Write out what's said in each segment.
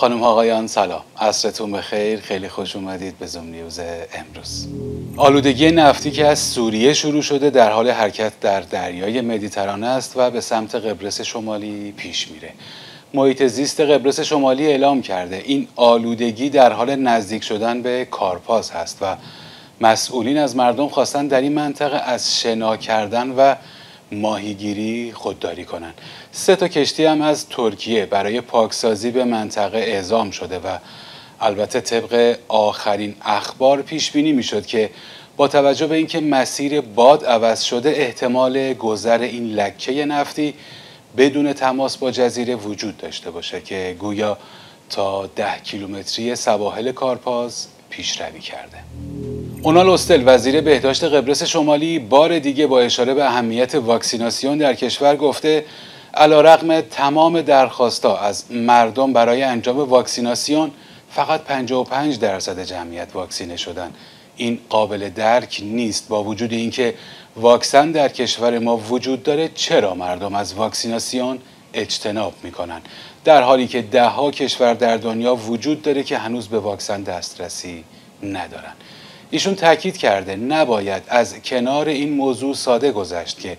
خانم آقایان سلام، عصرتون بخیر. خیلی خوش اومدید به زوم نیوز امروز. آلودگی نفتی که از سوریه شروع شده در حال حرکت در دریای مدیترانه است و به سمت قبرس شمالی پیش میره. محیط زیست قبرس شمالی اعلام کرده این آلودگی در حال نزدیک شدن به کارپاس هست و مسئولین از مردم خواستن در این منطقه از شنا کردن و ماهیگیری خودداری کنند. 3 کشتی هم از ترکیه برای پاکسازی به منطقه اعزام شده و البته طبق آخرین اخبار پیش بینی میشد که با توجه به اینکه مسیر باد عوض شده احتمال گذر این لکه نفتی بدون تماس با جزیره وجود داشته باشه که گویا تا 10 کیلومتری سواحل کارپاس پیشروی کرده. اونال اوستل وزیر بهداشت قبرس شمالی بار دیگه با اشاره به اهمیت واکسیناسیون در کشور گفته علیرغم تمام درخواست‌ها از مردم برای انجام واکسیناسیون فقط 55% جمعیت واکسینه شدن. این قابل درک نیست. با وجود اینکه واکسن در کشور ما وجود داره چرا مردم از واکسیناسیون اجتناب میکنن در حالی که 10 کشور در دنیا وجود داره که هنوز به واکسن دسترسی ندارن. ایشون تاکید کرده نباید از کنار این موضوع ساده گذشت که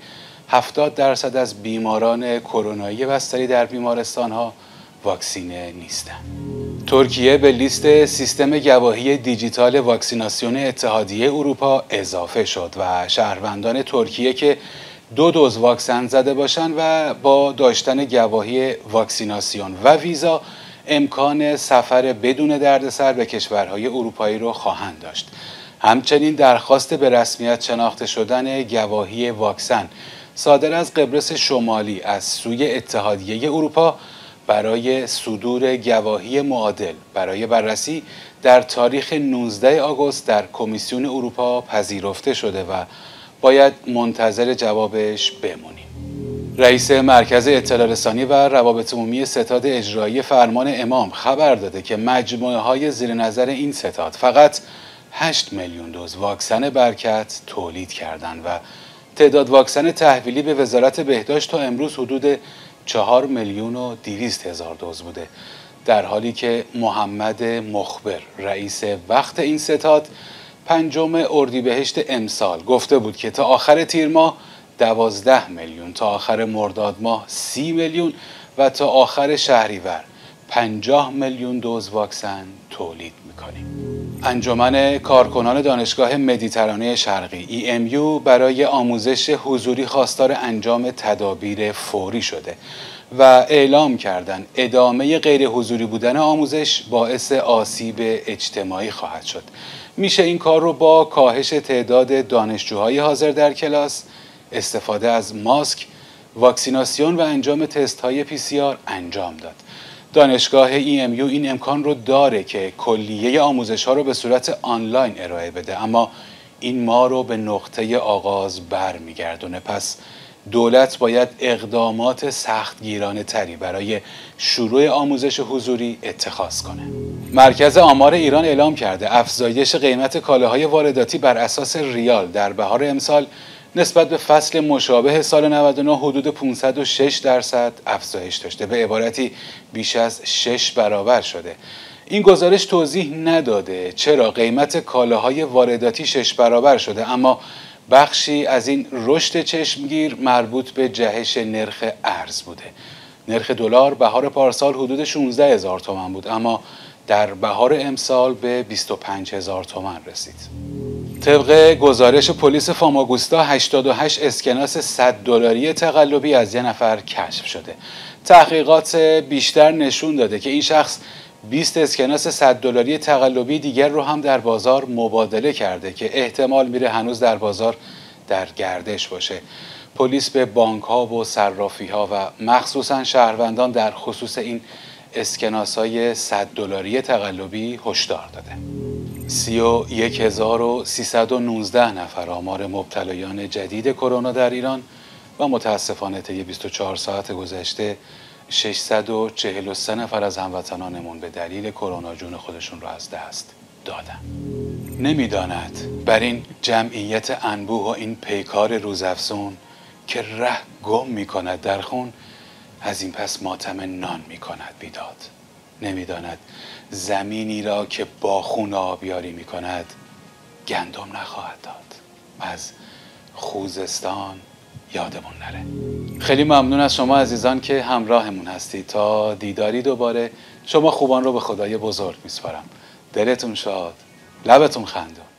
70% از بیماران کرونایی بستری در بیمارستان‌ها واکسینه نیستند. ترکیه به لیست سیستم گواهی دیجیتال واکسیناسیون اتحادیه اروپا اضافه شد و شهروندان ترکیه که 2 دوز واکسن زده باشند و با داشتن گواهی واکسیناسیون و ویزا امکان سفر بدون دردسر به کشورهای اروپایی را خواهند داشت. همچنین درخواست به رسمیت شناخته شدن گواهی واکسن صادر از قبرس شمالی از سوی اتحادیه اروپا برای صدور گواهی معادل برای بررسی در تاریخ 19 آگوست در کمیسیون اروپا پذیرفته شده و باید منتظر جوابش بمونیم. رئیس مرکز اطلاع رسانی و روابط عمومی ستاد اجرایی فرمان امام خبر داده که مجموعه های زیر نظر این ستاد فقط 8 میلیون دوز واکسن برکت تولید کردند و تعداد واکسن تحویلی به وزارت بهداشت تا امروز حدود 4,200,000 دوز بوده، در حالی که محمد مخبر رئیس وقت این ستاد 5 اردیبهشت امسال گفته بود که تا آخر تیر ماه 12 میلیون، تا آخر مرداد ماه 30 میلیون و تا آخر شهریور 50 میلیون دوز واکسن تولید میکنیم. انجمن کارکنان دانشگاه مدیترانه شرقی EMU برای آموزش حضوری خواستار انجام تدابیر فوری شده و اعلام کردند ادامه غیر حضوری بودن آموزش باعث آسیب اجتماعی خواهد شد. میشه این کار رو با کاهش تعداد دانشجوهای حاضر در کلاس، استفاده از ماسک، واکسیناسیون و انجام تست‌های PCR انجام داد. دانشگاه EMU این امکان رو داره که کلیه آموزش‌ها رو به صورت آنلاین ارائه بده، اما این ما رو به نقطه آغاز برمیگردونه. پس دولت باید اقدامات سختگیرانه تری برای شروع آموزش حضوری اتخاذ کنه. مرکز آمار ایران اعلام کرده افزایش قیمت کالاهای وارداتی بر اساس ریال در بهار امسال نسبت به فصل مشابه سال 99 حدود 506% افزایش داشته، به عبارتی بیش از 6 برابر شده. این گزارش توضیح نداده چرا قیمت کالاهای وارداتی 6 برابر شده، اما بخشی از این رشد چشمگیر مربوط به جهش نرخ ارز بوده. نرخ دلار بهار پارسال حدود 16,000 تومان بود، اما در بهار امسال به 25,000 تومان رسید. طبق گزارش پلیس فاماگوستا 88 اسکناس 100 دلاری تقلبی از 1 نفر کشف شده. تحقیقات بیشتر نشون داده که این شخص 20 اسکناس 100 دلاری تقلبی دیگر رو هم در بازار مبادله کرده که احتمال میره هنوز در بازار در گردش باشه. پلیس به بانک‌ها و صرافی‌ها و مخصوصاً شهروندان در خصوص این اسکناس‌های 100 دلاری تقلبی هشدار داده. 31,319 نفر آمار مبتلایان جدید کرونا در ایران و متاسفانه طی 24 ساعت گذشته 643 نفر از هموطنانمون به دلیل کرونا جون خودشون رو از دست دادن. نمیداند بر این جمعیت انبوه و این پیکار روزافزون که ره گم میکند در خون، از این پس ماتم نان میکند بیداد. نمیداند زمینی را که با خون آبیاری می کند گندم نخواهد داد. از خوزستان یادمون نره. خیلی ممنون از شما عزیزان که همراهمون هستید. تا دیداری دوباره، شما خوبان رو به خدای بزرگ میسپارم. دلتون شاد، لبتون خندون.